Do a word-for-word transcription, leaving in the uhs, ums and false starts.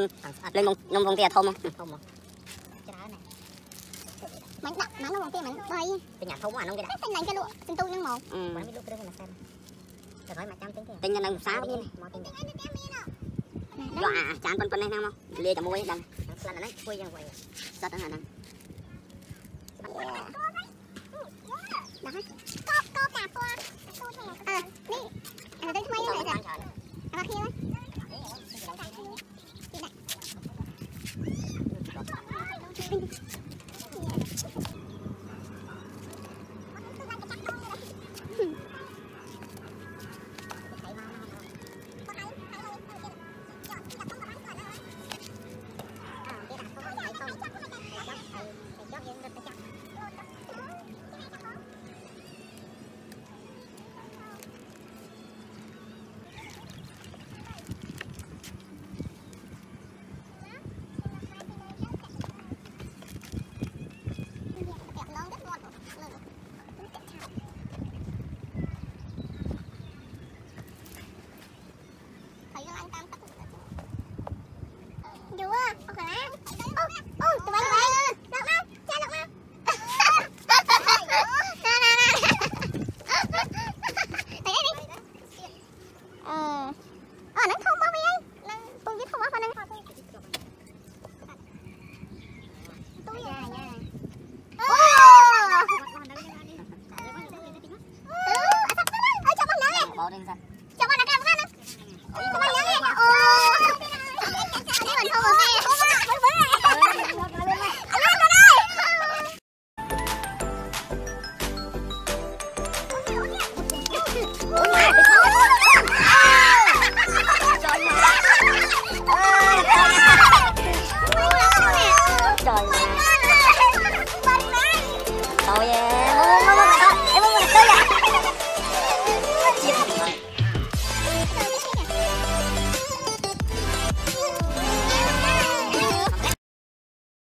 con lên con nông con tia thôm không không mà mình đặt nó con tia mình đây cái nhà thôm à nông cái đặt tên này cái lụa tên tu nhưng một mà biết lúc cái mà xem rồi hỏi mà trăm tiếng tên nhân đang xá cái này rồi à chán con con này không lia chồng muối đằng là nó quay ra quay sao tới hả nè có có cà qua à đi anh tới mấy vậy rồi à kia đấy